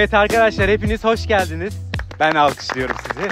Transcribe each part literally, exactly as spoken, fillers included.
Evet arkadaşlar, hepiniz hoş geldiniz. Ben alkışlıyorum sizi.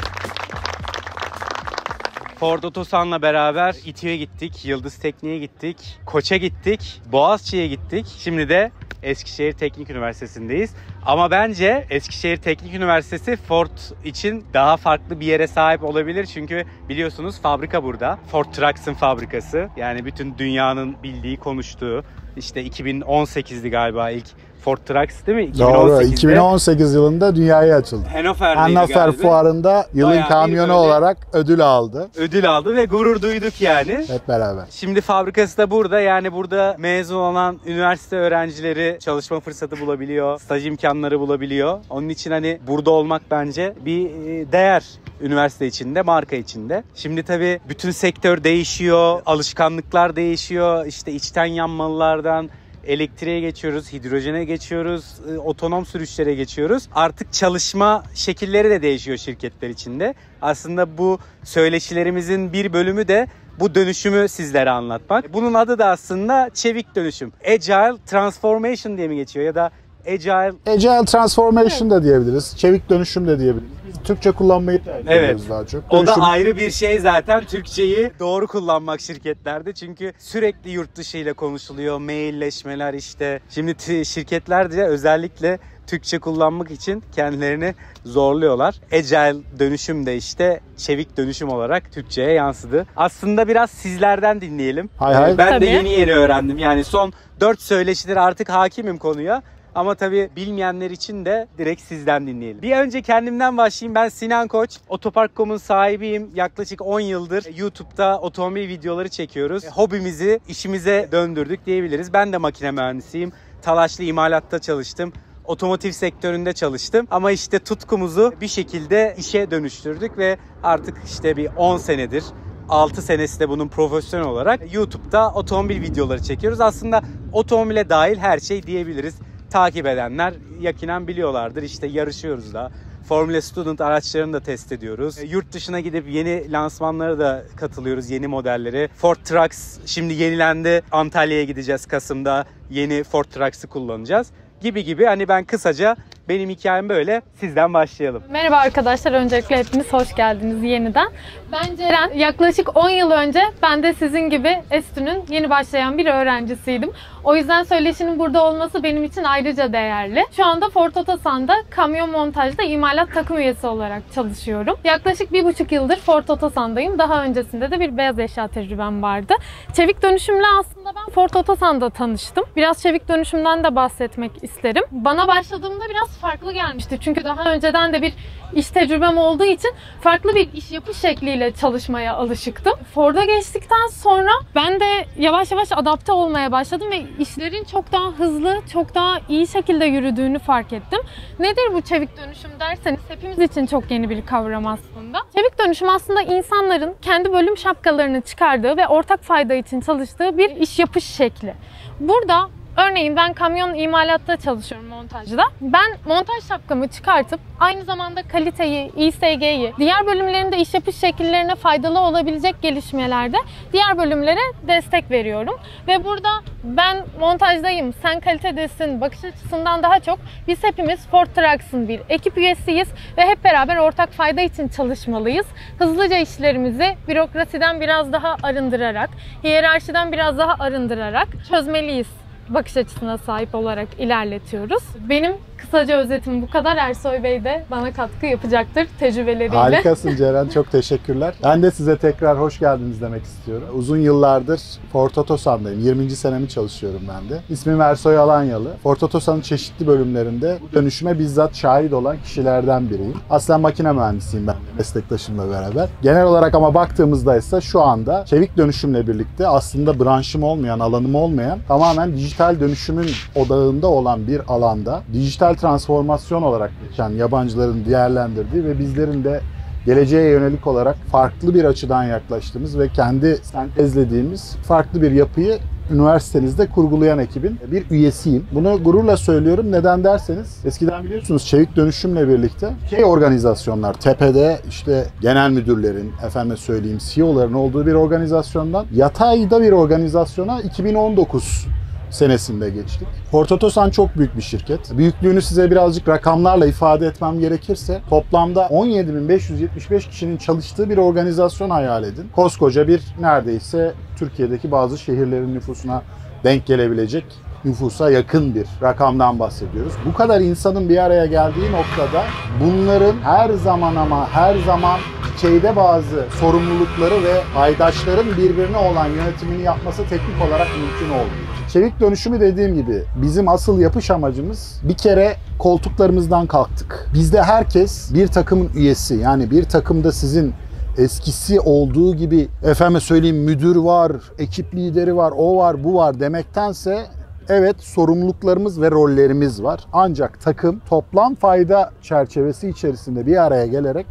Ford Otosan'la beraber İTÜ'ye gittik, Yıldız Tekniğe gittik, Koç'a gittik, Boğaziçi'ye gittik. Şimdi de Eskişehir Teknik Üniversitesi'ndeyiz. Ama bence Eskişehir Teknik Üniversitesi Ford için daha farklı bir yere sahip olabilir. Çünkü biliyorsunuz fabrika burada. Ford Trucks'ın fabrikası. Yani bütün dünyanın bildiği, konuştuğu. İşte iki bin on sekizdi galiba ilk Ford Trucks, değil mi? iki bin on sekizde. Doğru. iki bin on sekiz yılında dünyaya açıldı. Hannover'deydi Hannover galiba. Fuarı'nda yılın Bayağı kamyonu olarak ödül aldı. Ödül aldı ve gurur duyduk yani. Hep beraber. Şimdi fabrikası da burada. Yani burada mezun olan üniversite öğrencileri çalışma fırsatı bulabiliyor. Staj imkanları bulabiliyor. Onun için hani burada olmak bence bir değer. Üniversite içinde, marka içinde. Şimdi tabii bütün sektör değişiyor, alışkanlıklar değişiyor. İşte içten yanmalılardan elektriğe geçiyoruz, hidrojene geçiyoruz, otonom sürüşlere geçiyoruz. Artık çalışma şekilleri de değişiyor şirketler içinde. Aslında bu söyleşilerimizin bir bölümü de bu dönüşümü sizlere anlatmak. Bunun adı da aslında çevik dönüşüm. Agile Transformation diye mi geçiyor ya da Agile... Agile Transformation da diyebiliriz. Çevik dönüşüm de diyebiliriz. Biz Türkçe kullanmayı tercih ediyoruz daha çok. Dönüşüm... O Dönüşüm... da ayrı bir şey zaten. Türkçeyi doğru kullanmak şirketlerde. Çünkü sürekli yurt dışı ile konuşuluyor. Mailleşmeler işte. Şimdi şirketler de özellikle Türkçe kullanmak için kendilerini zorluyorlar. Agile dönüşüm de işte çevik dönüşüm olarak Türkçe'ye yansıdı. Aslında biraz sizlerden dinleyelim. Hay hay. Ben Tabii. de yeni yeni öğrendim. Yani son dört söyleşidir artık hakimim konuya. Ama tabii bilmeyenler için de direkt sizden dinleyelim. Bir önce kendimden başlayayım. Ben Sinan Koç. Otopark nokta com'un sahibiyim. Yaklaşık on yıldır YouTube'da otomobil videoları çekiyoruz. Hobimizi işimize döndürdük diyebiliriz. Ben de makine mühendisiyim. Talaşlı imalatta çalıştım. Otomotiv sektöründe çalıştım. Ama işte tutkumuzu bir şekilde işe dönüştürdük ve artık işte bir on senedir, altı senesi de bunun profesyonel olarak YouTube'da otomobil videoları çekiyoruz. Aslında otomobile dahil her şey diyebiliriz. Takip edenler yakinen biliyorlardır. İşte yarışıyoruz da. Formula Student araçlarını da test ediyoruz. Yurt dışına gidip yeni lansmanlara da katılıyoruz, yeni modelleri. Ford Trucks şimdi yenilendi. Antalya'ya gideceğiz Kasım'da. Yeni Ford Trucks'ı kullanacağız. Gibi gibi. Hani ben kısaca benim hikayem böyle. Sizden başlayalım. Merhaba arkadaşlar. Öncelikle hepiniz hoş geldiniz yeniden. Ben Ceren. Yaklaşık on yıl önce ben de sizin gibi ESTÜ'nün yeni başlayan bir öğrencisiydim. O yüzden söyleşinin burada olması benim için ayrıca değerli. Şu anda Ford Otosan'da kamyon montajda imalat takım üyesi olarak çalışıyorum. Yaklaşık bir buçuk yıldır Ford Otosan'dayım. Daha öncesinde de bir beyaz eşya tecrübem vardı. Çevik dönüşümle aslında ben Ford Otosan'da tanıştım. Biraz çevik dönüşümden de bahsetmek isterim. Bana başladığımda biraz farklı gelmişti. Çünkü daha önceden de bir iş tecrübem olduğu için farklı bir iş yapış şekliyle çalışmaya alışıktım. Ford'a geçtikten sonra ben de yavaş yavaş adapte olmaya başladım ve işlerin çok daha hızlı, çok daha iyi şekilde yürüdüğünü fark ettim. Nedir bu çevik dönüşüm derseniz hepimiz için çok yeni bir kavram aslında. Çevik dönüşüm aslında insanların kendi bölüm şapkalarını çıkardığı ve ortak fayda için çalıştığı bir iş yapış şekli. Burada örneğin ben kamyon imalatta çalışıyorum, montajda. Ben montaj şapkamı çıkartıp aynı zamanda kaliteyi, İ S G'yi, diğer bölümlerinde iş yapış şekillerine faydalı olabilecek gelişmelerde diğer bölümlere destek veriyorum. Ve burada ben montajdayım, sen kalitedesin bakış açısından daha çok biz hepimiz Ford Trucks'ın bir ekip üyesiyiz ve hep beraber ortak fayda için çalışmalıyız. Hızlıca işlerimizi bürokrasiden biraz daha arındırarak, hiyerarşiden biraz daha arındırarak çözmeliyiz bakış açısına sahip olarak ilerletiyoruz. Benim kısaca özetim bu kadar. Ersoy Bey de bana katkı yapacaktır tecrübeleriyle. Harikasın Ceren, çok teşekkürler. Ben de size tekrar hoş geldiniz demek istiyorum. Uzun yıllardır Ford Otosan'dayım. yirminci senemi çalışıyorum ben de. İsmim Ersoy Alanyalı. Ford Otosan'ın çeşitli bölümlerinde dönüşüme bizzat şahit olan kişilerden biriyim. Aslen makine mühendisiyim ben de meslektaşımla beraber. Genel olarak ama baktığımızda ise şu anda çevik dönüşümle birlikte aslında branşım olmayan, alanım olmayan, tamamen dijital dönüşümün odağında olan bir alanda dijital transformasyon olarak geçen yabancıların değerlendirdiği ve bizlerin de geleceğe yönelik olarak farklı bir açıdan yaklaştığımız ve kendi sentezlediğimiz farklı bir yapıyı üniversitenizde kurgulayan ekibin bir üyesiyim. Bunu gururla söylüyorum. Neden derseniz eskiden biliyorsunuz çevik dönüşümle birlikte şey organizasyonlar tepede işte genel müdürlerin, efendime söyleyeyim C E O'ların olduğu bir organizasyondan yatayda bir organizasyona iki bin on dokuz senesinde geçtik. Ford Otosan çok büyük bir şirket. Büyüklüğünü size birazcık rakamlarla ifade etmem gerekirse toplamda on yedi bin beş yüz yetmiş beş kişinin çalıştığı bir organizasyon hayal edin. Koskoca bir neredeyse Türkiye'deki bazı şehirlerin nüfusuna denk gelebilecek nüfusa yakın bir rakamdan bahsediyoruz. Bu kadar insanın bir araya geldiği noktada bunların her zaman ama her zaman dikeyde bazı sorumlulukları ve paydaşların birbirine olan yönetimini yapması teknik olarak mümkün olmuyor. Çevik dönüşümü dediğim gibi bizim asıl yapış amacımız bir kere koltuklarımızdan kalktık. Bizde herkes bir takımın üyesi, yani bir takımda sizin eskisi olduğu gibi efendime söyleyeyim müdür var, ekip lideri var, o var, bu var demektense evet sorumluluklarımız ve rollerimiz var. Ancak takım toplam fayda çerçevesi içerisinde bir araya gelerek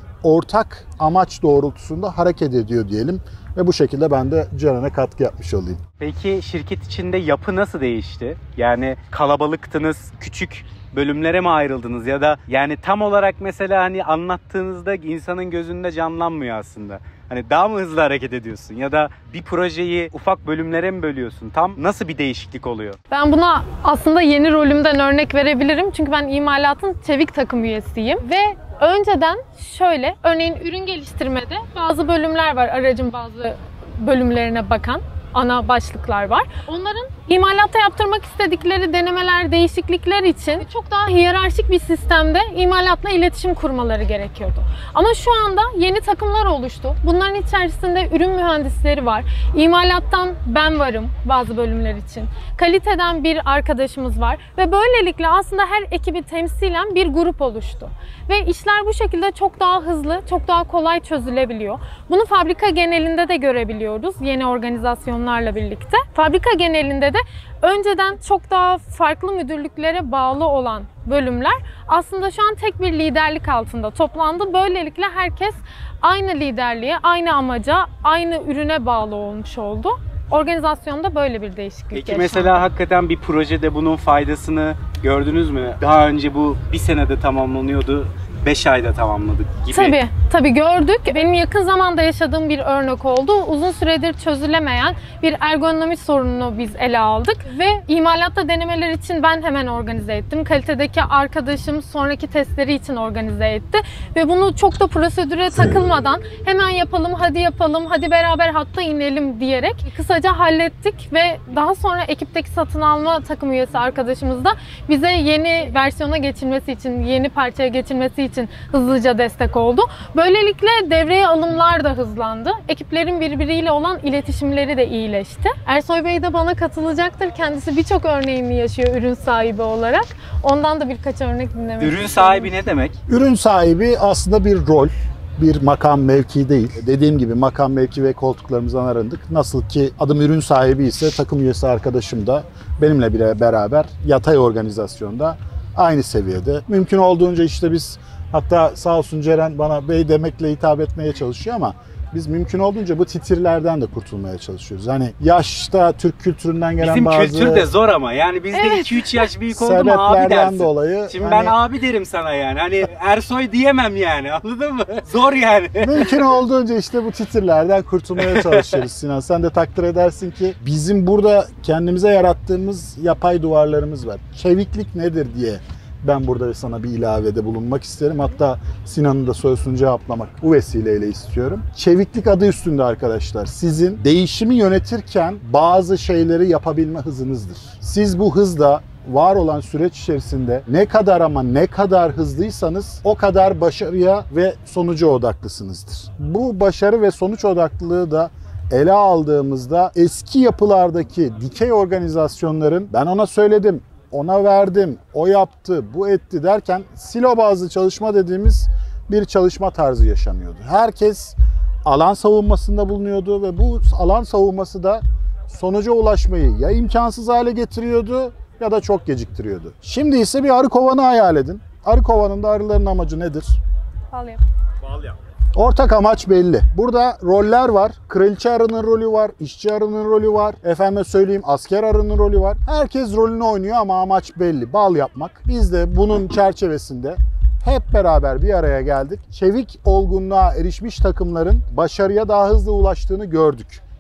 ortak amaç doğrultusunda hareket ediyor diyelim. Ve bu şekilde ben de Ceren'e katkı yapmış olayım. Peki şirket içinde yapı nasıl değişti? Yani kalabalıktınız, küçük bölümlere mi ayrıldınız ya da yani tam olarak mesela hani anlattığınızda insanın gözünde canlanmıyor aslında. Hani daha mı hızlı hareket ediyorsun ya da bir projeyi ufak bölümlere mi bölüyorsun? Tam nasıl bir değişiklik oluyor? Ben buna aslında yeni rolümden örnek verebilirim. Çünkü ben imalatın çevik takım üyesiyim ve önceden şöyle, örneğin ürün geliştirmede bazı bölümler var, aracın bazı bölümlerine bakan ana başlıklar var. Onların imalatta yaptırmak istedikleri denemeler, değişiklikler için çok daha hiyerarşik bir sistemde imalatla iletişim kurmaları gerekiyordu. Ama şu anda yeni takımlar oluştu. Bunların içerisinde ürün mühendisleri var. İmalattan ben varım bazı bölümler için. Kaliteden bir arkadaşımız var ve böylelikle aslında her ekibi temsilen bir grup oluştu. Ve işler bu şekilde çok daha hızlı, çok daha kolay çözülebiliyor. Bunu fabrika genelinde de görebiliyoruz yeni organizasyonlarla birlikte. Fabrika genelinde de önceden çok daha farklı müdürlüklere bağlı olan bölümler aslında şu an tek bir liderlik altında toplandı. Böylelikle herkes aynı liderliğe, aynı amaca, aynı ürüne bağlı olmuş oldu. Organizasyonda böyle bir değişiklik Peki yaşandı. mesela hakikaten bir projede bunun faydasını gördünüz mü? Daha önce bu bir senede tamamlanıyordu, beş ayda tamamladık gibi. Tabii, tabii gördük. Benim yakın zamanda yaşadığım bir örnek oldu. Uzun süredir çözülemeyen bir ergonomi sorununu biz ele aldık ve imalatta denemeler için ben hemen organize ettim. Kalitedeki arkadaşım sonraki testleri için organize etti ve bunu çok da prosedüre takılmadan hemen yapalım, hadi yapalım, hadi beraber hatta inelim diyerek kısaca hallettik ve daha sonra ekipteki satın alma takım üyesi arkadaşımız da bize yeni versiyona geçilmesi için, yeni parçaya geçilmesi için için hızlıca destek oldu. Böylelikle devreye alımlar da hızlandı. Ekiplerin birbiriyle olan iletişimleri de iyileşti. Ersoy Bey de bana katılacaktır. Kendisi birçok örneğini yaşıyor ürün sahibi olarak. Ondan da birkaç örnek dinlemek Ürün istiyorum. sahibi ne demek? Ürün sahibi aslında bir rol, bir makam mevki değil. Dediğim gibi makam mevki ve koltuklarımızdan arındık. Nasıl ki adım ürün sahibi ise takım üyesi arkadaşım da benimle bile beraber yatay organizasyonda aynı seviyede. Mümkün olduğunca işte biz, hatta sağ olsun Ceren bana bey demekle hitap etmeye çalışıyor ama biz mümkün olduğunca bu titirlerden de kurtulmaya çalışıyoruz. Hani yaşta Türk kültüründen gelen Bizim bazı kültür de zor ama yani bizde Evet. iki üç yaş büyük oldu mu abi sebeplerden dersin. dolayı Şimdi hani ben abi derim sana yani. Hani Ersoy diyemem yani. Anladın mı? Zor yani. mümkün olduğunca işte bu titirlerden kurtulmaya çalışıyoruz Sinan. Sen de takdir edersin ki bizim burada kendimize yarattığımız yapay duvarlarımız var. Çeviklik nedir diye ben burada sana bir ilavede bulunmak isterim. Hatta Sinan'ın da sorusunu cevaplamak bu vesileyle istiyorum. Çeviklik adı üstünde arkadaşlar. Sizin değişimi yönetirken bazı şeyleri yapabilme hızınızdır. Siz bu hızda var olan süreç içerisinde ne kadar ama ne kadar hızlıysanız o kadar başarıya ve sonuca odaklısınızdır. Bu başarı ve sonuç odaklılığı da ele aldığımızda eski yapılardaki dikey organizasyonların ben ona söyledim, ona verdim, o yaptı, bu etti derken silo bazlı çalışma dediğimiz bir çalışma tarzı yaşanıyordu. Herkes alan savunmasında bulunuyordu ve bu alan savunması da sonuca ulaşmayı ya imkansız hale getiriyordu ya da çok geciktiriyordu. Şimdi ise bir arı kovanı hayal edin. Arı kovanında arıların amacı nedir? Bal yap. Bal yap. Ortak amaç belli. Burada roller var. Kraliçe arının rolü var, işçi arının rolü var. Efendime söyleyeyim asker arının rolü var. Herkes rolünü oynuyor ama amaç belli. Bal yapmak. Biz de bunun çerçevesinde hep beraber bir araya geldik. Çevik olgunluğa erişmiş takımların başarıya daha hızlı ulaştığını gördük.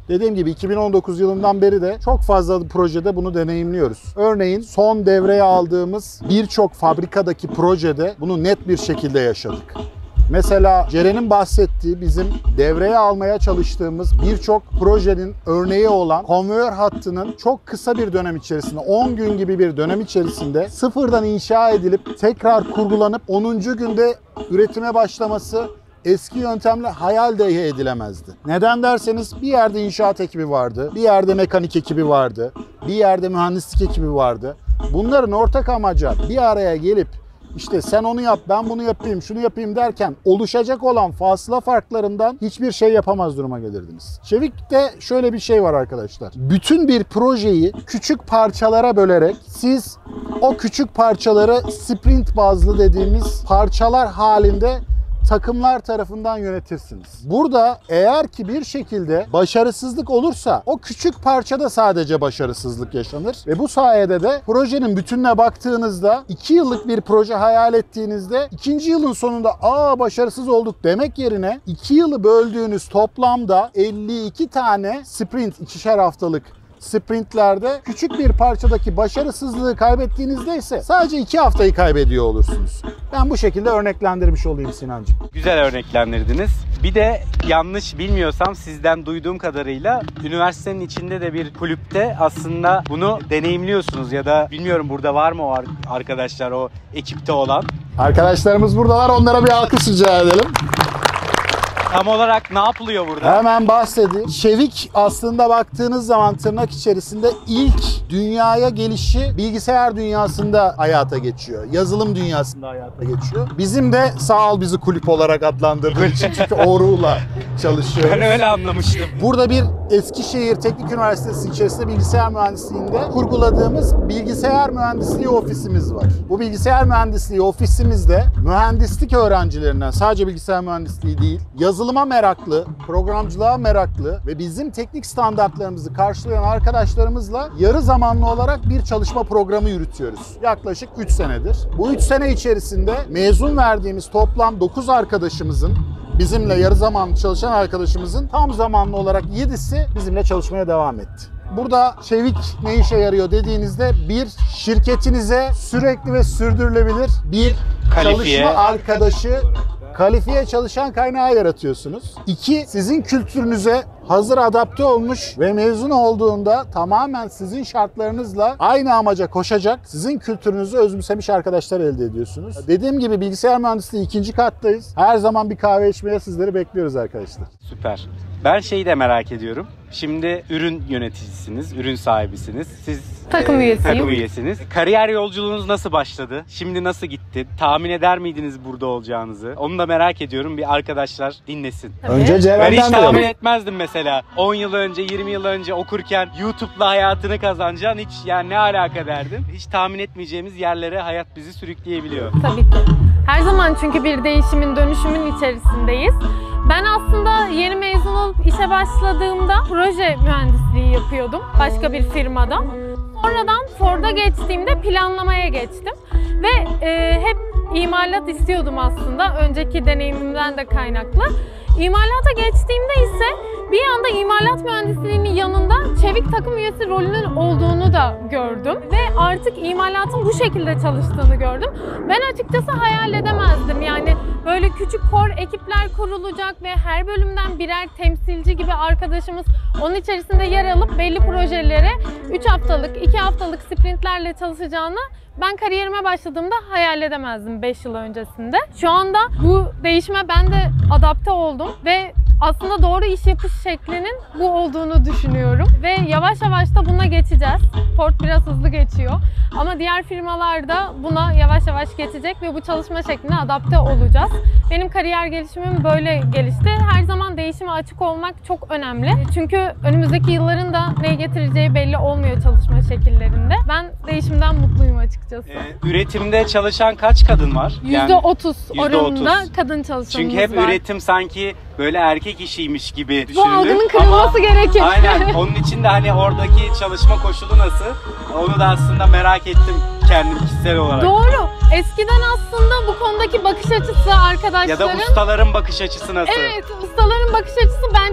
Dediğim gibi iki bin on dokuz yılından beri de çok fazla projede bunu deneyimliyoruz. Örneğin son devreye aldığımız birçok fabrikadaki projede bunu net bir şekilde yaşadık. Mesela Ceren'in bahsettiği bizim devreye almaya çalıştığımız birçok projenin örneği olan konveyör hattının çok kısa bir dönem içerisinde, on gün gibi bir dönem içerisinde sıfırdan inşa edilip tekrar kurgulanıp onuncu günde üretime başlaması eski yöntemle hayal dahi edilemezdi. Neden derseniz bir yerde inşaat ekibi vardı, bir yerde mekanik ekibi vardı, bir yerde mühendislik ekibi vardı. Bunların ortak amacı bir araya gelip İşte sen onu yap, ben bunu yapayım, şunu yapayım derken oluşacak olan fasıla farklarından hiçbir şey yapamaz duruma gelirdiniz. Çevik'te şöyle bir şey var arkadaşlar. Bütün bir projeyi küçük parçalara bölerek siz o küçük parçaları sprint bazlı dediğimiz parçalar halinde takımlar tarafından yönetirsiniz. Burada eğer ki bir şekilde başarısızlık olursa o küçük parçada sadece başarısızlık yaşanır ve bu sayede de projenin bütününe baktığınızda iki yıllık bir proje hayal ettiğinizde ikinci yılın sonunda aa başarısız olduk demek yerine iki yılı böldüğünüz toplamda elli iki tane sprint, ikişer haftalık sprintlerde küçük bir parçadaki başarısızlığı kaybettiğinizde ise sadece iki haftayı kaybediyor olursunuz. Ben bu şekilde örneklendirmiş olayım Sinancığım. Güzel örneklendirdiniz. Bir de yanlış bilmiyorsam sizden duyduğum kadarıyla üniversitenin içinde de bir kulüpte aslında bunu deneyimliyorsunuz ya da bilmiyorum burada var mı o arkadaşlar o ekipte olan? Arkadaşlarımız buradalar, onlara bir alkış rica edelim. Tam olarak ne yapılıyor burada? Hemen bahsedeyim. Çevik aslında baktığınız zaman tırnak içerisinde ilk dünyaya gelişi bilgisayar dünyasında hayata geçiyor. Yazılım dünyasında hayata geçiyor. Bizim de sağ ol bizi kulüp olarak adlandırdığın için çünkü Oru'la çalışıyoruz. Ben öyle anlamıştım. Burada bir Eskişehir Teknik Üniversitesi içerisinde bilgisayar mühendisliğinde kurguladığımız bilgisayar mühendisliği ofisimiz var. Bu bilgisayar mühendisliği ofisimizde mühendislik öğrencilerinden sadece bilgisayar mühendisliği değil, yazılıma meraklı, programcılığa meraklı ve bizim teknik standartlarımızı karşılayan arkadaşlarımızla yarı zamanlı olarak bir çalışma programı yürütüyoruz. Yaklaşık üç senedir. Bu üç sene içerisinde mezun verdiğimiz toplam dokuz arkadaşımızın, bizimle yarı zamanlı çalışan arkadaşımızın tam zamanlı olarak yedisi bizimle çalışmaya devam etti. Burada Çevik ne işe yarıyor dediğinizde bir şirketinize sürekli ve sürdürülebilir bir Kalifiye. çalışma arkadaşı, kalifiye çalışan kaynağı yaratıyorsunuz. İki, sizin kültürünüze hazır adapte olmuş ve mezun olduğunda tamamen sizin şartlarınızla aynı amaca koşacak, sizin kültürünüzü özümsemiş arkadaşlar elde ediyorsunuz. Dediğim gibi bilgisayar mühendisliği ikinci kattayız. Her zaman bir kahve içmeye sizleri bekliyoruz arkadaşlar. Süper. Ben şeyi de merak ediyorum. Şimdi ürün yöneticisiniz, ürün sahibisiniz. Siz Takım e, üyesiyim. takım üyesiniz. Kariyer yolculuğunuz nasıl başladı? Şimdi nasıl gitti? Tahmin eder miydiniz burada olacağınızı? Onu da merak ediyorum. Bir arkadaşlar dinlesin. Önce Ben hiç Ceren'den tahmin duyalım. etmezdim mesela. on yıl önce, yirmi yıl önce okurken YouTube'la hayatını kazanacaksın. Hiç yani ne alaka derdim. Hiç tahmin etmeyeceğimiz yerlere hayat bizi sürükleyebiliyor. Tabii ki. Her zaman çünkü bir değişimin, dönüşümün içerisindeyiz. Ben aslında yeni mezun olup işe başladığımda proje mühendisliği yapıyordum başka bir firmada. Sonradan Ford'a geçtiğimde planlamaya geçtim ve e, hep imalat istiyordum aslında önceki deneyimimden de kaynaklı. İmalata geçtiğimde ise bir anda imalat mühendisliğinin yanında Çevik takım üyesi rolünün olduğunu da gördüm ve artık imalatın bu şekilde çalıştığını gördüm. Ben açıkçası hayal edemezdim. Yani böyle küçük core ekipler kurulacak ve her bölümden birer temsilci gibi arkadaşımız onun içerisinde yer alıp belli projelere üç haftalık, iki haftalık sprintlerle çalışacağını ben kariyerime başladığımda hayal edemezdim beş yıl öncesinde. Şu anda bu değişime ben de adapte oldum ve aslında doğru iş yapış şeklinin bu olduğunu düşünüyorum. Ve yavaş yavaş da buna geçeceğiz. Ford biraz hızlı geçiyor. Ama diğer firmalar da buna yavaş yavaş geçecek ve bu çalışma şekline adapte olacağız. Benim kariyer gelişimim böyle gelişti. Her zaman değişime açık olmak çok önemli. Çünkü önümüzdeki yılların da ne getireceği belli olmuyor çalışma şekillerinde. Ben değişimden mutluyum açıkçası. Ee, üretimde çalışan kaç kadın var? yüzde otuz yüzde oranında otuz. kadın çalışanımız Çünkü hep var. üretim sanki böyle erkek işiymiş gibi Bu düşünülür. algının kırılması Ama gerekir. aynen. Onun için de hani oradaki çalışma koşulu nasıl? Onu da aslında merak ettim kendim kişisel olarak. Doğru. Eskiden aslında bu konudaki bakış açısı arkadaşların... Ya da ustaların bakış açısı nasıl? Evet, ustaların bakış açısı bence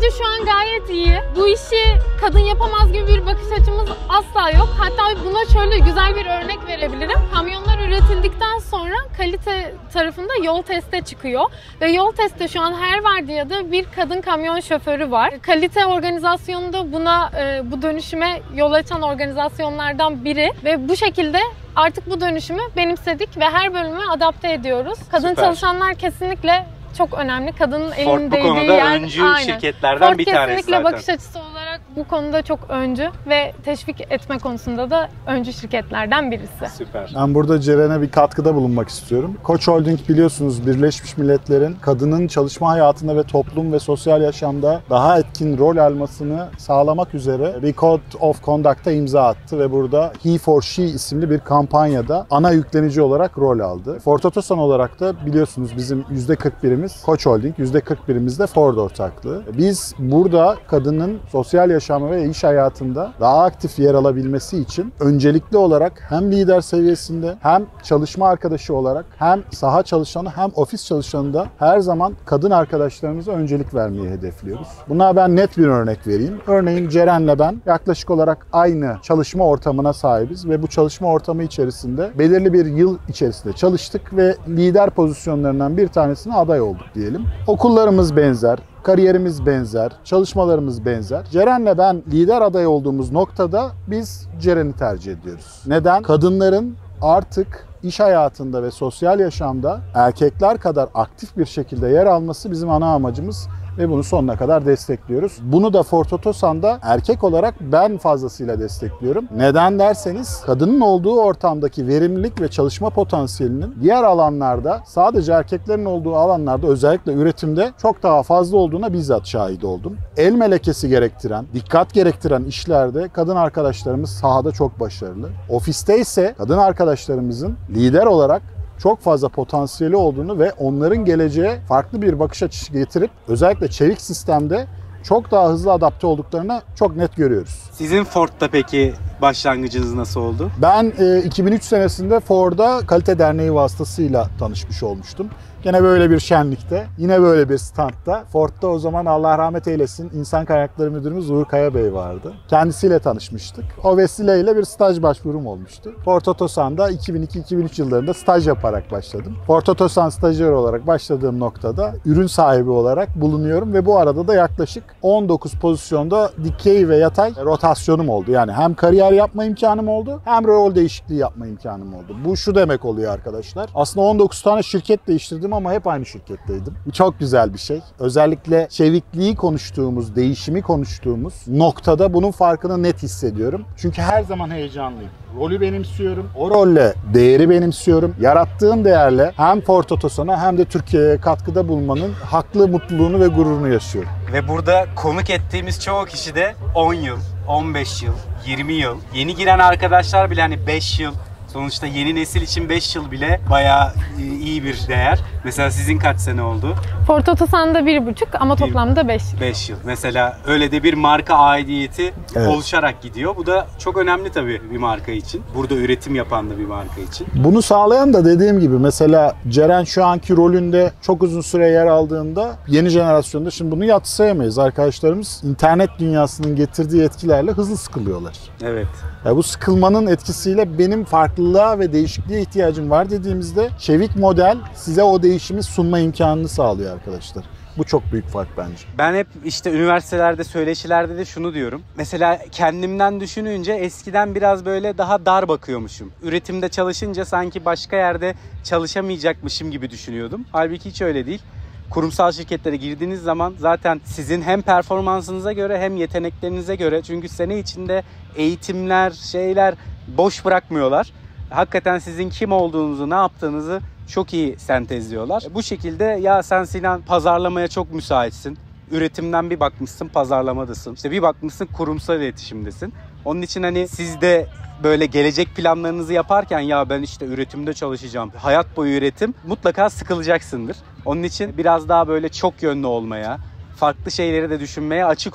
Bence şu an gayet iyi. Bu işi kadın yapamaz gibi bir bakış açımız asla yok. Hatta buna şöyle güzel bir örnek verebilirim. Kamyonlar üretildikten sonra kalite tarafında yol teste çıkıyor. Ve yol testte şu an her vardiyada bir kadın kamyon şoförü var. Kalite organizasyonu da buna, e, bu dönüşüme yol açan organizasyonlardan biri. Ve bu şekilde artık bu dönüşümü benimsedik ve her bölüme adapte ediyoruz. Kadın Süper. çalışanlar kesinlikle çok önemli. Kadının elinin Ford bu değdiği konuda yer. öncü Aynen. şirketlerden Ford bir tanesi kesinlikle zaten. bakış açısı olarak bu konuda çok öncü ve teşvik etme konusunda da öncü şirketlerden birisi. Süper. Ben burada Ceren'e bir katkıda bulunmak istiyorum. Koç Holding biliyorsunuz Birleşmiş Milletler'in kadının çalışma hayatında ve toplum ve sosyal yaşamda daha etkin rol almasını sağlamak üzere bir Code of Conduct'a imza attı ve burada He for She isimli bir kampanyada ana yüklenici olarak rol aldı. Ford Otosan olarak da biliyorsunuz bizim yüzde kırk birimiz Koç Holding, yüzde kırk birimiz de Ford ortaklığı. Biz burada kadının sosyal yaşamı ve iş hayatında daha aktif yer alabilmesi için öncelikli olarak hem lider seviyesinde hem çalışma arkadaşı olarak hem saha çalışanı hem ofis çalışanında her zaman kadın arkadaşlarımıza öncelik vermeyi hedefliyoruz. Buna ben net bir örnek vereyim. Örneğin Ceren'le ben yaklaşık olarak aynı çalışma ortamına sahibiz ve bu çalışma ortamı içerisinde belirli bir yıl içerisinde çalıştık ve lider pozisyonlarından bir tanesine aday olduk diyelim. Okullarımız benzer, kariyerimiz benzer, çalışmalarımız benzer. Ceren'le ben lider adayı olduğumuz noktada biz Ceren'i tercih ediyoruz. Neden? Kadınların artık iş hayatında ve sosyal yaşamda erkekler kadar aktif bir şekilde yer alması bizim ana amacımız ve bunu sonuna kadar destekliyoruz. Bunu da Ford Otosan'da erkek olarak ben fazlasıyla destekliyorum. Neden derseniz kadının olduğu ortamdaki verimlilik ve çalışma potansiyelinin diğer alanlarda, sadece erkeklerin olduğu alanlarda, özellikle üretimde çok daha fazla olduğuna bizzat şahit oldum. El melekesi gerektiren, dikkat gerektiren işlerde kadın arkadaşlarımız sahada çok başarılı. Ofiste ise kadın arkadaşlarımızın lider olarak çok fazla potansiyeli olduğunu ve onların geleceğe farklı bir bakış açısı getirip özellikle çevik sistemde çok daha hızlı adapte olduklarını çok net görüyoruz. Sizin Ford'da peki başlangıcınız nasıl oldu? Ben e, iki bin üç senesinde Ford'a Kalite Derneği vasıtasıyla tanışmış olmuştum. Gene böyle bir şenlikte, yine böyle bir standta. Ford'da o zaman Allah rahmet eylesin İnsan Kaynakları Müdürümüz Uğur Kaya Bey vardı. Kendisiyle tanışmıştık. O vesileyle bir staj başvurum olmuştu. Ford Otosan'da iki bin iki iki bin üç yıllarında staj yaparak başladım. Ford Otosan stajyer olarak başladığım noktada ürün sahibi olarak bulunuyorum ve bu arada da yaklaşık on dokuz pozisyonda dikey ve yatay rotasyonum oldu. Yani hem kariyer yapma imkanım oldu hem rol değişikliği yapma imkanım oldu. Bu şu demek oluyor arkadaşlar. Aslında on dokuz tane şirket değiştirdim ama hep aynı şirketteydim. Bu çok güzel bir şey. Özellikle çevikliği konuştuğumuz, değişimi konuştuğumuz noktada bunun farkını net hissediyorum. Çünkü her zaman heyecanlıyım. Rolü benimsiyorum. O rolle değeri benimsiyorum. Yarattığım değerle hem Ford Otosan'a hem de Türkiye'ye katkıda bulunmanın haklı mutluluğunu ve gururunu yaşıyorum. Ve burada konuk ettiğimiz çoğu kişi de on yıl, on beş yıl, yirmi yıl. Yeni giren arkadaşlar bile hani beş yıl. Sonuçta yeni nesil için beş yıl bile bayağı iyi bir değer. Mesela sizin kaç sene oldu? Ford Otosan'da bir buçuk ama toplamda beş. beş yıl. Mesela öyle de bir marka aidiyeti Evet. oluşarak gidiyor. Bu da çok önemli tabii bir marka için. Burada üretim yapan da bir marka için. Bunu sağlayan da dediğim gibi mesela Ceren şu anki rolünde çok uzun süre yer aldığında yeni jenerasyonda şimdi bunu yadsıyamayız. Arkadaşlarımız internet dünyasının getirdiği etkilerle hızlı sıkılıyorlar. Evet. Ya bu sıkılmanın etkisiyle benim farklılığa ve değişikliğe ihtiyacım var dediğimizde çevik model size o değişimi sunma imkanını sağlıyor arkadaşlar. Bu çok büyük fark bence. Ben hep işte üniversitelerde, söyleşilerde de şunu diyorum. Mesela kendimden düşününce eskiden biraz böyle daha dar bakıyormuşum. Üretimde çalışınca sanki başka yerde çalışamayacakmışım gibi düşünüyordum. Halbuki hiç öyle değil. Kurumsal şirketlere girdiğiniz zaman zaten sizin hem performansınıza göre hem yeteneklerinize göre, çünkü sene içinde eğitimler, şeyler boş bırakmıyorlar. Hakikaten sizin kim olduğunuzu, ne yaptığınızı çok iyi sentezliyorlar. Bu şekilde ya sen Sinan pazarlamaya çok müsaitsin. Üretimden bir bakmışsın pazarlamadasın. İşte bir bakmışsın kurumsal iletişimdesin. Onun için hani siz de böyle gelecek planlarınızı yaparken ya ben işte üretimde çalışacağım, hayat boyu üretim, mutlaka sıkılacaksındır. Onun için biraz daha böyle çok yönlü olmaya, farklı şeyleri de düşünmeye açık olun.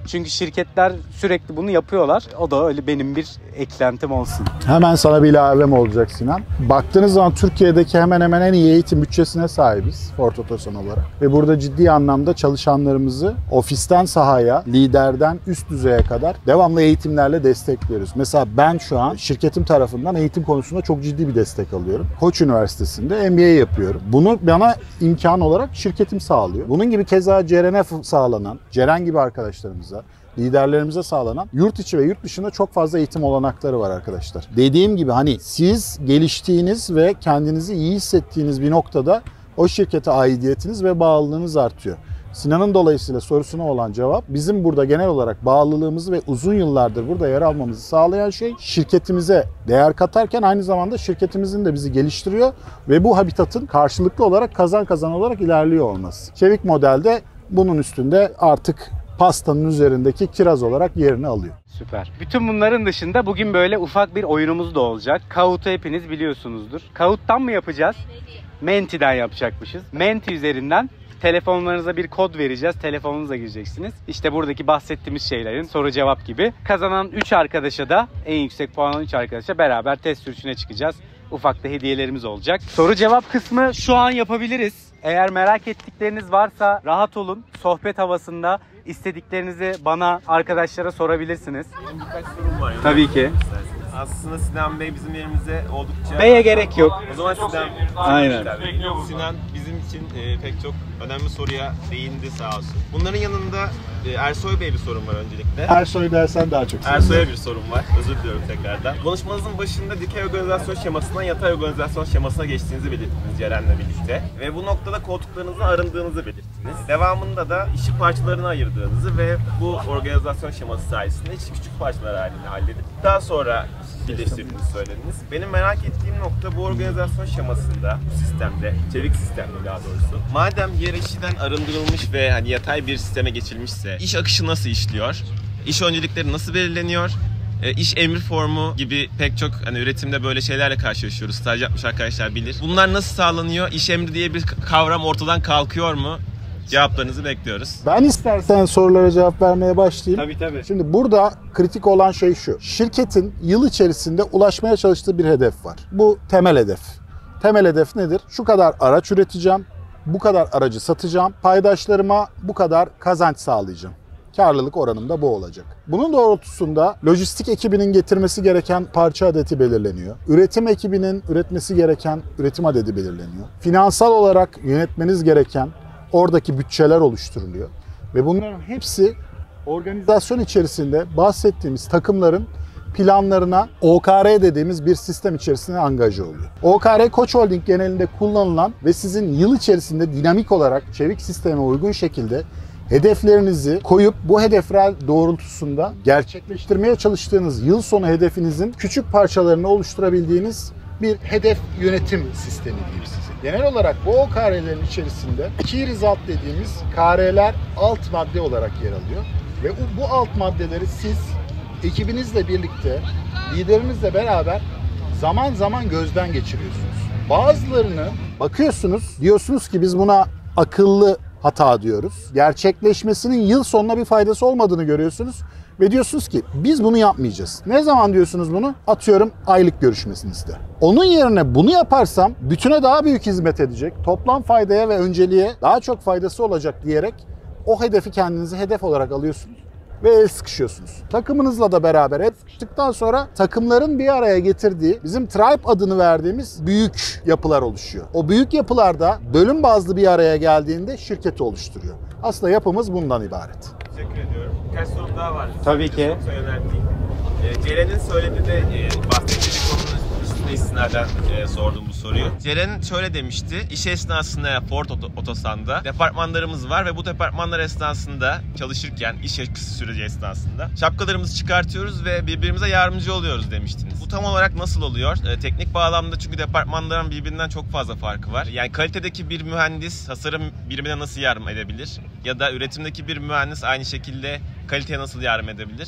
Çünkü şirketler sürekli bunu yapıyorlar. O da öyle benim bir eklentim olsun. Hemen sana bir ilavem olacak Sinan. Baktığınız zaman Türkiye'deki hemen hemen en iyi eğitim bütçesine sahibiz Ford Otosan olarak. Ve burada ciddi anlamda çalışanlarımızı ofisten sahaya, liderden üst düzeye kadar devamlı eğitimlerle destekliyoruz. Mesela ben şu an şirketim tarafından eğitim konusunda çok ciddi bir destek alıyorum. Koç Üniversitesi'nde M B A yapıyorum. Bunu bana imkan olarak şirketim sağlıyor. Bunun gibi keza Ceren'e sağlanan, Ceren gibi arkadaşlarımıza, liderlerimize sağlanan yurt içi ve yurt dışında çok fazla eğitim olanakları var arkadaşlar. Dediğim gibi hani siz geliştiğiniz ve kendinizi iyi hissettiğiniz bir noktada o şirkete aidiyetiniz ve bağlılığınız artıyor. Sinan'ın dolayısıyla sorusuna olan cevap, bizim burada genel olarak bağlılığımızı ve uzun yıllardır burada yer almamızı sağlayan şey, şirketimize değer katarken aynı zamanda şirketimizin de bizi geliştiriyor ve bu habitatın karşılıklı olarak kazan kazan olarak ilerliyor olması. Çevik modelde bunun üstünde artık pastanın üzerindeki kiraz olarak yerini alıyor. Süper. Bütün bunların dışında bugün böyle ufak bir oyunumuz da olacak. Kahoot'u hepiniz biliyorsunuzdur. Kahoot'tan mı yapacağız? Menti'den yapacakmışız. Menti üzerinden telefonlarınıza bir kod vereceğiz. Telefonunuza gireceksiniz. İşte buradaki bahsettiğimiz şeylerin soru cevap gibi. Kazanan üç arkadaşa da, en yüksek puan alan üç arkadaşa beraber test sürüşüne çıkacağız. Ufak da hediyelerimiz olacak. Soru cevap kısmı şu an yapabiliriz. Eğer merak ettikleriniz varsa rahat olun. Sohbet havasında istediklerinizi bana, arkadaşlara sorabilirsiniz. Benim birkaç sorum var. Tabii ki. Aslında Sinan Bey bizim yerimize oldukça... Bey'e gerek yok. O zaman Sinan... Aynen. Sinan bizim için e, pek çok önemli soruya değindi sağ olsun. Bunların yanında e, Ersoy Bey bir sorun var öncelikle. Ersoy dersen daha çok sevinirim. Ersoy'a bir sorun var. Özür diliyorum tekrardan. Konuşmanızın başında dikey organizasyon şemasından yatay organizasyon şemasına geçtiğinizi belirttiniz Ceren'le birlikte. Ve bu noktada koltuklarınızdan arındığınızı belirttiniz. Devamında da işi parçalarına ayırdığınızı ve bu organizasyon şeması sayesinde işi küçük parçalar halinde halledip daha sonra birleştirdiğinizi söylediniz. Benim merak ettiğim nokta bu organizasyon şemasında, bu sistemde, çevik sistemde daha doğrusu. Madem yer işiden arındırılmış ve hani yatay bir sisteme geçilmişse iş akışı nasıl işliyor? İş öncelikleri nasıl belirleniyor? E, iş emir formu gibi pek çok hani üretimde böyle şeylerle karşılaşıyoruz. Staj yapmış arkadaşlar bilir. Bunlar nasıl sağlanıyor? İş emri diye bir kavram ortadan kalkıyor mu? Cevaplarınızı bekliyoruz. Ben istersen sorulara cevap vermeye başlayayım. Tabii tabii. Şimdi burada kritik olan şey şu. Şirketin yıl içerisinde ulaşmaya çalıştığı bir hedef var. Bu temel hedef. Temel hedef nedir? Şu kadar araç üreteceğim, bu kadar aracı satacağım, paydaşlarıma bu kadar kazanç sağlayacağım. Karlılık oranım da bu olacak. Bunun doğrultusunda lojistik ekibinin getirmesi gereken parça adeti belirleniyor. Üretim ekibinin üretmesi gereken üretim adedi belirleniyor. Finansal olarak yönetmeniz gereken oradaki bütçeler oluşturuluyor. Ve bunların hepsi organizasyon içerisinde bahsettiğimiz takımların planlarına O K R dediğimiz bir sistem içerisinde angaja oluyor. O K R Koç Holding genelinde kullanılan ve sizin yıl içerisinde dinamik olarak çevik sisteme uygun şekilde hedeflerinizi koyup bu hedefler doğrultusunda gerçekleştirmeye çalıştığınız yıl sonu hedefinizin küçük parçalarını oluşturabildiğiniz bir hedef yönetim sistemi diyeyim size. Genel olarak bu O K R'lerin içerisinde Key Result dediğimiz K R'ler alt madde olarak yer alıyor. Ve bu alt maddeleri siz ekibinizle birlikte, liderinizle beraber zaman zaman gözden geçiriyorsunuz. Bazılarını bakıyorsunuz, diyorsunuz ki biz buna akıllı hata diyoruz. Gerçekleşmesinin yıl sonuna bir faydası olmadığını görüyorsunuz ve diyorsunuz ki biz bunu yapmayacağız. Ne zaman diyorsunuz bunu? Atıyorum aylık görüşmesinizde. Onun yerine bunu yaparsam bütüne daha büyük hizmet edecek, toplam faydaya ve önceliğe daha çok faydası olacak diyerek o hedefi kendinize hedef olarak alıyorsunuz ve el sıkışıyorsunuz. Takımınızla da beraber el sıkıştıktan sonra takımların bir araya getirdiği, bizim tribe adını verdiğimiz büyük yapılar oluşuyor. O büyük yapılarda bölüm bazlı bir araya geldiğinde şirketi oluşturuyor. Aslında yapımız bundan ibaret. Teşekkür ediyorum. Birkaç sorum daha var. Tabii ki. Çok yönelteyim. E, Ceren'in söylediği de e, bahsettiği konunun üstüne istinaden e, sordum bu soruyu. Ceren şöyle demişti. İş esnasında Ford Otosan'da departmanlarımız var ve bu departmanlar esnasında çalışırken, iş akışı süreci esnasında şapkalarımızı çıkartıyoruz ve birbirimize yardımcı oluyoruz demiştiniz. Bu tam olarak nasıl oluyor? E, teknik bağlamda çünkü departmanların birbirinden çok fazla farkı var. Yani kalitedeki bir mühendis tasarım birimine nasıl yardım edebilir? Ya da üretimdeki bir mühendis aynı şekilde kaliteye nasıl yardım edebilir?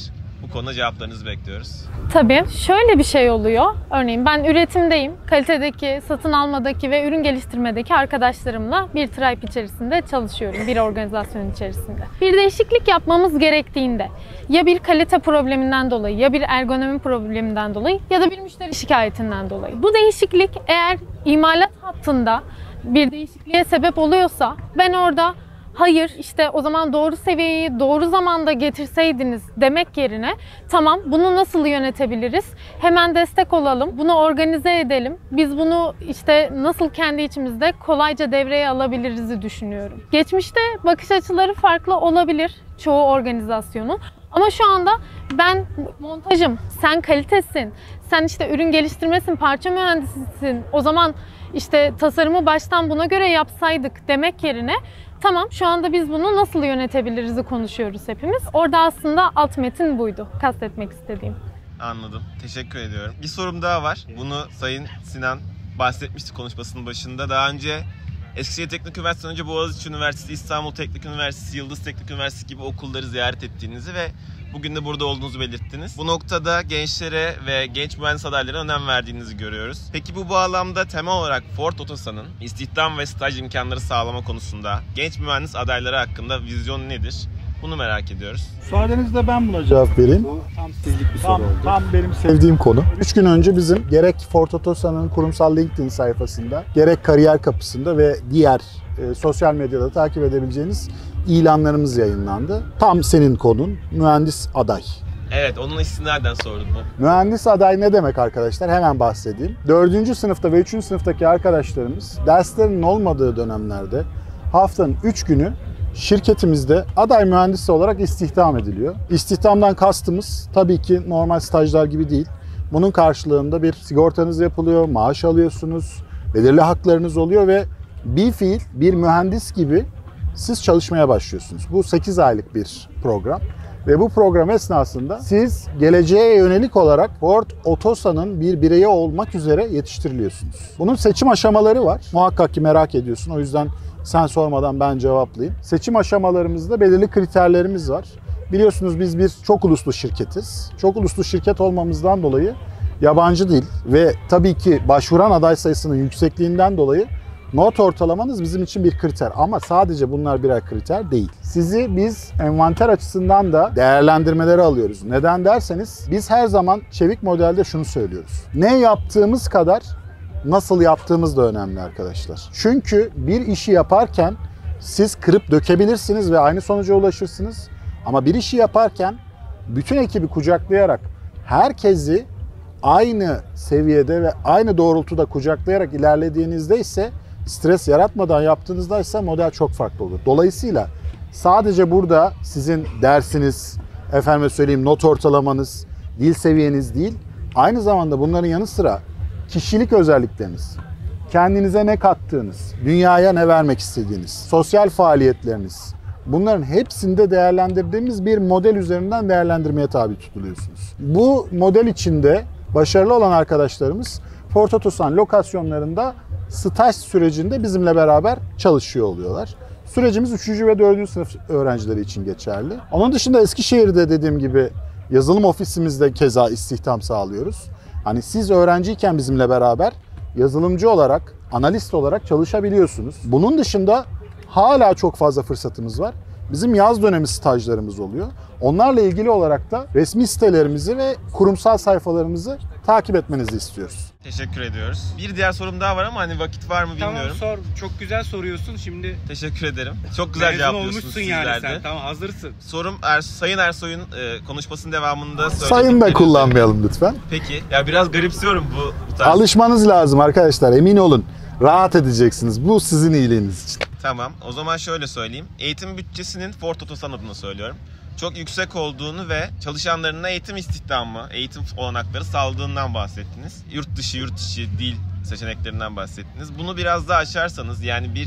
Bu konuda cevaplarınızı bekliyoruz. Tabii. Şöyle bir şey oluyor. Örneğin ben üretimdeyim. Kalitedeki, satın almadaki ve ürün geliştirmedeki arkadaşlarımla bir tribe içerisinde çalışıyorum. Bir organizasyon içerisinde. Bir değişiklik yapmamız gerektiğinde ya bir kalite probleminden dolayı ya bir ergonomi probleminden dolayı ya da bir müşteri şikayetinden dolayı. Bu değişiklik eğer imalat hattında bir değişikliğe sebep oluyorsa ben orada hayır işte o zaman doğru seviyeyi doğru zamanda getirseydiniz demek yerine tamam bunu nasıl yönetebiliriz? Hemen destek olalım. Bunu organize edelim. Biz bunu işte nasıl kendi içimizde kolayca devreye alabiliriz'i düşünüyorum. Geçmişte bakış açıları farklı olabilir çoğu organizasyonun. Ama şu anda ben montajım, sen kalitesin, sen işte ürün geliştirmesin, parça mühendisisin. O zaman işte tasarımı baştan buna göre yapsaydık demek yerine tamam şu anda biz bunu nasıl yönetebiliriz'i konuşuyoruz hepimiz. Orada aslında alt metin buydu kastetmek istediğim. Anladım. Teşekkür ediyorum. Bir sorum daha var. Bunu Sayın Sinan bahsetmişti konuşmasının başında. Daha önce Eskişehir Teknik Üniversitesi'nden önce Boğaziçi Üniversitesi, İstanbul Teknik Üniversitesi, Yıldız Teknik Üniversitesi gibi okulları ziyaret ettiğinizi ve bugün de burada olduğunuzu belirttiniz. Bu noktada gençlere ve genç mühendis adaylarına önem verdiğinizi görüyoruz. Peki bu bağlamda temel olarak Ford Otosan'ın istihdam ve staj imkanları sağlama konusunda genç mühendis adayları hakkında vizyon nedir? Bunu merak ediyoruz. Müsaadenizle ben buna cevap vereyim. Bu tam sizlik bir Tam, soru oldu. tam benim sevdiğim konu. Üç gün önce bizim gerek Ford Otosan'ın kurumsal LinkedIn sayfasında, gerek Kariyer Kapısı'nda ve diğer e, sosyal medyada takip edebileceğiniz ilanlarımız yayınlandı. Tam senin konun, mühendis aday. Evet, onun istinaden sordum bu. Mühendis aday ne demek arkadaşlar? Hemen bahsedeyim. Dördüncü sınıfta ve üçüncü sınıftaki arkadaşlarımız derslerinin olmadığı dönemlerde haftanın üç günü şirketimizde aday mühendisi olarak istihdam ediliyor. İstihdamdan kastımız tabii ki normal stajlar gibi değil. Bunun karşılığında bir sigortanız yapılıyor, maaş alıyorsunuz, belirli haklarınız oluyor ve bir fiil, bir mühendis gibi siz çalışmaya başlıyorsunuz. Bu sekiz aylık bir program. Ve bu program esnasında siz geleceğe yönelik olarak Ford Otosan'ın bir bireyi olmak üzere yetiştiriliyorsunuz. Bunun seçim aşamaları var. Muhakkak ki merak ediyorsun. O yüzden sen sormadan ben cevaplayayım. Seçim aşamalarımızda belirli kriterlerimiz var. Biliyorsunuz biz bir çok uluslu şirketiz. Çok uluslu şirket olmamızdan dolayı yabancı dil ve tabii ki başvuran aday sayısının yüksekliğinden dolayı not ortalamanız bizim için bir kriter ama sadece bunlar birer kriter değil. Sizi biz envanter açısından da değerlendirmeleri alıyoruz. Neden derseniz biz her zaman çevik modelde şunu söylüyoruz. Ne yaptığımız kadar nasıl yaptığımız da önemli arkadaşlar. Çünkü bir işi yaparken siz kırıp dökebilirsiniz ve aynı sonuca ulaşırsınız. Ama bir işi yaparken bütün ekibi kucaklayarak herkesi aynı seviyede ve aynı doğrultuda kucaklayarak ilerlediğinizde ise stres yaratmadan yaptığınızda ise model çok farklı olur. Dolayısıyla sadece burada sizin dersiniz, efendime söyleyeyim not ortalamanız, dil seviyeniz değil, aynı zamanda bunların yanı sıra kişilik özellikleriniz, kendinize ne kattığınız, dünyaya ne vermek istediğiniz, sosyal faaliyetleriniz, bunların hepsinde değerlendirdiğimiz bir model üzerinden değerlendirmeye tabi tutuluyorsunuz. Bu model içinde başarılı olan arkadaşlarımız Ford Otosan lokasyonlarında staj sürecinde bizimle beraber çalışıyor oluyorlar. Sürecimiz üçüncü ve dördüncü sınıf öğrencileri için geçerli. Onun dışında Eskişehir'de dediğim gibi yazılım ofisimizde keza istihdam sağlıyoruz. Hani siz öğrenciyken bizimle beraber yazılımcı olarak, analist olarak çalışabiliyorsunuz. Bunun dışında hala çok fazla fırsatımız var. Bizim yaz dönemi stajlarımız oluyor. Onlarla ilgili olarak da resmi sitelerimizi ve kurumsal sayfalarımızı takip etmenizi istiyoruz. Teşekkür ediyoruz. Bir diğer sorum daha var ama hani vakit var mı bilmiyorum. Tamam sor. Çok güzel soruyorsun şimdi. Teşekkür ederim. Çok güzel cevaplıyorsunuz olmuşsun sizler yani de. sen. Tamam hazırsın. Sorum er, Sayın Ersoy'un e, konuşmasının devamında Sayın da söylediklerinizi- kullanmayalım lütfen. Peki. Ya biraz garipsiyorum bu, bu tarz. Alışmanız lazım arkadaşlar, emin olun. Rahat edeceksiniz. Bu sizin iyiliğiniz için. Tamam. O zaman şöyle söyleyeyim. Eğitim bütçesinin Ford Otosan adına söylüyorum. Çok yüksek olduğunu ve çalışanlarına eğitim istihdamı, eğitim olanakları sağladığından bahsettiniz. Yurt dışı, yurt içi dil seçeneklerinden bahsettiniz. Bunu biraz daha açarsanız, yani bir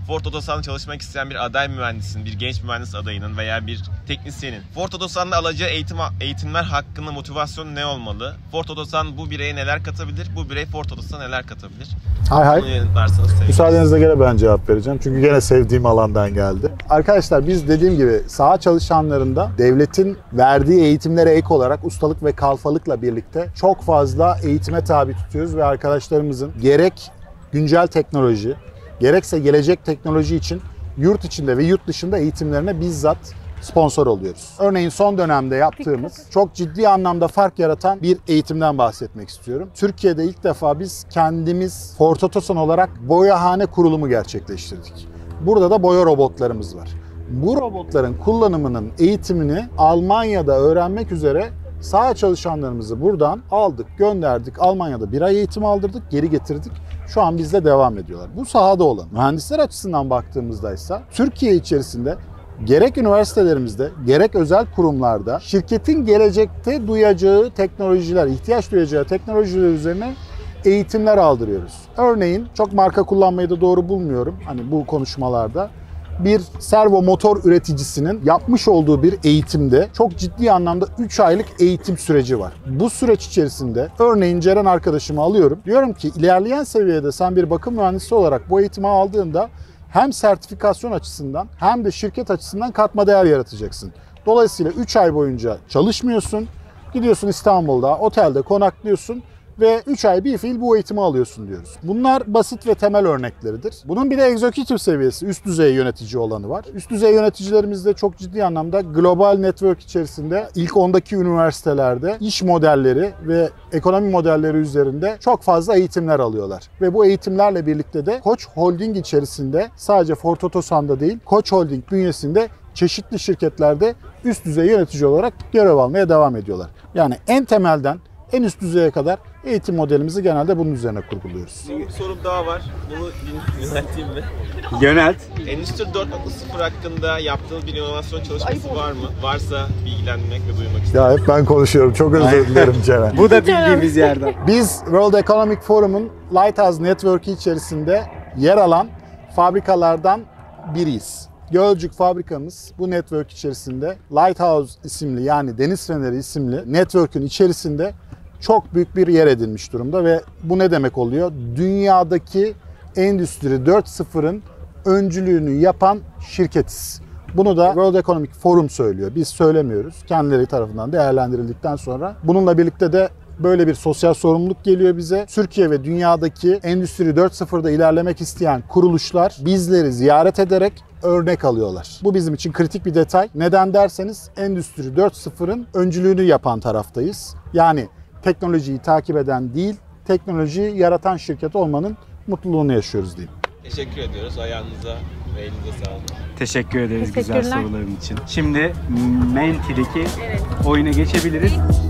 Ford Otosan'da çalışmak isteyen bir aday mühendisin, bir genç mühendis adayının veya bir teknisyenin Ford Otosan'da alacağı eğitim, eğitimler hakkında motivasyonu ne olmalı? Ford Otosan bu bireye neler katabilir? Bu birey Ford Otosan'a neler katabilir? Hay hay. Bunu yanıtlarsanız sevinirim. Müsaadenizle gene ben cevap vereceğim. Çünkü gene sevdiğim alandan geldi. Arkadaşlar biz dediğim gibi saha çalışanlarında devletin verdiği eğitimlere ek olarak ustalık ve kalfalıkla birlikte çok fazla eğitime tabi tutuyoruz ve arkadaşlarımızın gerek güncel teknoloji, gerekse gelecek teknoloji için yurt içinde ve yurt dışında eğitimlerine bizzat sponsor oluyoruz. Örneğin son dönemde yaptığımız çok ciddi anlamda fark yaratan bir eğitimden bahsetmek istiyorum. Türkiye'de ilk defa biz kendimiz Ford Otosan olarak boyahane kurulumu gerçekleştirdik. Burada da boya robotlarımız var. Bu robotların kullanımının eğitimini Almanya'da öğrenmek üzere saha çalışanlarımızı buradan aldık, gönderdik. Almanya'da bir ay eğitim aldırdık, geri getirdik. Şu an bizde devam ediyorlar. Bu sahada olan. Mühendisler açısından baktığımızda ise Türkiye içerisinde gerek üniversitelerimizde, gerek özel kurumlarda şirketin gelecekte duyacağı teknolojiler, ihtiyaç duyacağı teknolojiler üzerine eğitimler aldırıyoruz. Örneğin, çok marka kullanmayı da doğru bulmuyorum hani bu konuşmalarda. Bir servo motor üreticisinin yapmış olduğu bir eğitimde çok ciddi anlamda üç aylık eğitim süreci var. Bu süreç içerisinde örneğin Ceren arkadaşımı alıyorum. Diyorum ki ilerleyen seviyede sen bir bakım mühendisi olarak bu eğitimi aldığında hem sertifikasyon açısından hem de şirket açısından katma değer yaratacaksın. Dolayısıyla üç ay boyunca çalışmıyorsun. Gidiyorsun İstanbul'da otelde konaklıyorsun ve üç ay bir fiil bu eğitimi alıyorsun diyoruz. Bunlar basit ve temel örnekleridir. Bunun bir de executive seviyesi, üst düzey yönetici olanı var. Üst düzey yöneticilerimiz de çok ciddi anlamda global network içerisinde ilk ondaki üniversitelerde iş modelleri ve ekonomi modelleri üzerinde çok fazla eğitimler alıyorlar. Ve bu eğitimlerle birlikte de Koç Holding içerisinde sadece Ford Otosan'da değil, Koç Holding bünyesinde çeşitli şirketlerde üst düzey yönetici olarak görev almaya devam ediyorlar. Yani en temelden en üst düzeye kadar eğitim modelimizi genelde bunun üzerine kurguluyoruz. Bir sorum daha var. Bunu yönelteyim mi? Yönelt. Endüstri dört nokta sıfır hakkında yaptığınız bir inovasyon çalışması var mı? Varsa bilgilenmek ve duymak istedim. Ya hep ben konuşuyorum. Çok özür dilerim Ceren. Bu da bildiğimiz yerden. Biz World Economic Forum'un Lighthouse Network'ü içerisinde yer alan fabrikalardan biriyiz. Gölcük fabrikamız bu network içerisinde Lighthouse isimli yani Deniz Feneri isimli network'ün içerisinde çok büyük bir yer edinmiş durumda ve bu ne demek oluyor? Dünyadaki Endüstri dört nokta sıfırın öncülüğünü yapan şirketiz. Bunu da World Economic Forum söylüyor. Biz söylemiyoruz. Kendileri tarafından değerlendirildikten sonra. Bununla birlikte de böyle bir sosyal sorumluluk geliyor bize. Türkiye ve dünyadaki Endüstri dört nokta sıfırda ilerlemek isteyen kuruluşlar bizleri ziyaret ederek örnek alıyorlar. Bu bizim için kritik bir detay. Neden derseniz Endüstri dört nokta sıfırın öncülüğünü yapan taraftayız. Yani teknolojiyi takip eden değil, teknolojiyi yaratan şirket olmanın mutluluğunu yaşıyoruz diyeyim. Teşekkür ediyoruz. Ayağınıza ve elinize sağlık. Teşekkür ederiz güzel Teşekkürler. soruların için. Şimdi Menti'deki oyuna geçebiliriz.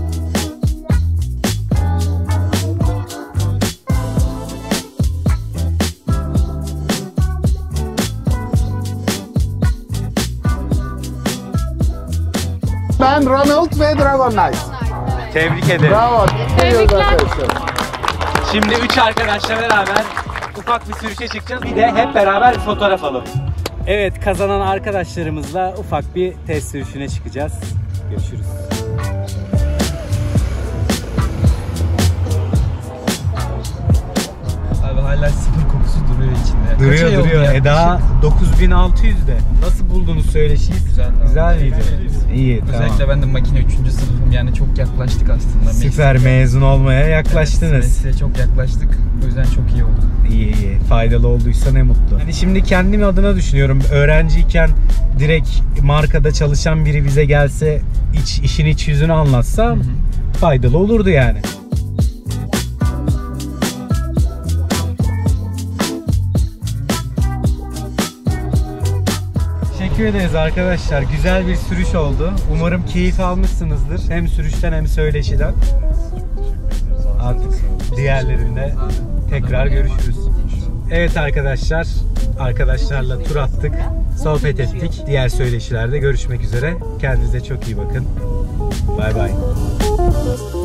Ben Ronald ve Dragon Knight. Tebrik ederim. Bravo. Tebrikler. Arkadaşlar. Şimdi üç arkadaşla beraber ufak bir sürüşe çıkacağız. Bir de hep beraber bir fotoğraf alalım. Evet, kazanan arkadaşlarımızla ufak bir test sürüşüne çıkacağız. Görüşürüz. Abi hala sıfır kokusu duruyor içinde. Kaç Duruyor ay oldu duruyor. yaklaşık? Eda dokuz bin altı yüzde. Nasıl buldunuz söyleşiyi? Güzel. Güzel miydi? İyi, Özellikle tamam. ben de makine üçüncü sınıfım yani çok yaklaştık aslında. Süper, mezun olmaya yaklaştınız. Evet, mesleğe çok yaklaştık. O yüzden çok iyi oldu. İyi iyi. Faydalı olduysa ne mutlu. Hani şimdi kendim adına düşünüyorum. Öğrenciyken direkt markada çalışan biri bize gelse, iç, işin iç yüzünü anlatsa Hı hı. faydalı olurdu yani. Teşekkür ederiz arkadaşlar. Güzel bir sürüş oldu. Umarım keyif almışsınızdır. Hem sürüşten hem söyleşiden. Artık diğerlerinde tekrar görüşürüz. Evet arkadaşlar, arkadaşlarla tur attık, sohbet ettik. Diğer söyleşilerde görüşmek üzere. Kendinize çok iyi bakın. Bay bay.